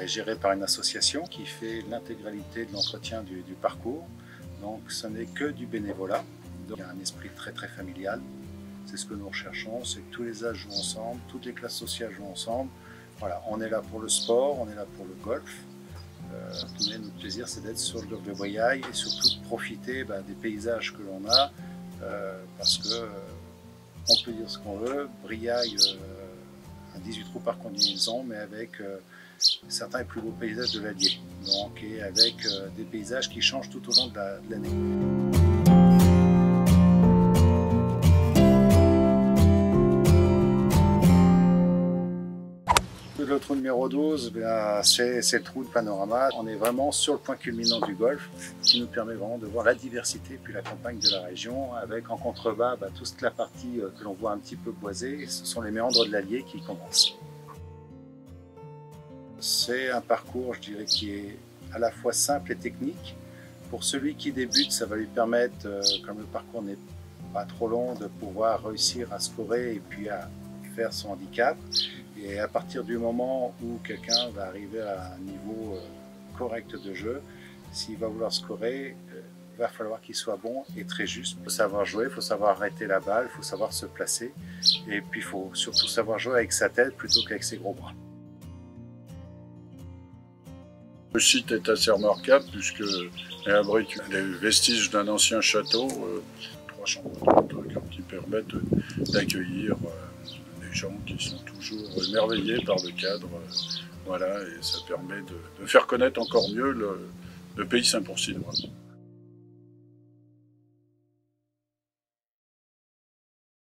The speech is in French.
géré par une association qui fait l'intégralité de l'entretien du parcours. Donc ce n'est que du bénévolat. Donc, il y a un esprit très très familial. C'est ce que nous recherchons, c'est que tous les âges jouent ensemble, toutes les classes sociales jouent ensemble. Voilà, on est là pour le sport, on est là pour le golf. Mais notre plaisir, c'est d'être sur le golfe de Briaille et surtout de profiter des paysages que l'on a, parce que on peut dire ce qu'on veut. Briaille, un 18 trous par combinaison, mais avec certains des plus beaux paysages de l'Allier. Donc, et avec des paysages qui changent tout au long de l'année. Le trou numéro 12, c'est le trou de panorama. On est vraiment sur le point culminant du golfe, qui nous permet vraiment de voir la diversité puis la campagne de la région, avec en contrebas toute la partie que l'on voit un petit peu boisée. Ce sont les méandres de l'Allier qui commencent. C'est un parcours, je dirais, qui est à la fois simple et technique. Pour celui qui débute, ça va lui permettre, comme le parcours n'est pas trop long, de pouvoir réussir à scorer et puis à faire son handicap. Et à partir du moment où quelqu'un va arriver à un niveau correct de jeu, s'il va vouloir scorer, il va falloir qu'il soit bon et très juste. Il faut savoir jouer, il faut savoir arrêter la balle, il faut savoir se placer. Et puis il faut surtout savoir jouer avec sa tête plutôt qu'avec ses gros bras. Le site est assez remarquable puisqu'il abrite les vestiges d'un ancien château, 3 chambres d'hôtes qui permettent d'accueillir des gens qui sont toujours émerveillés par le cadre. Voilà, et ça permet de faire connaître encore mieux le pays Saint-Pourçillois.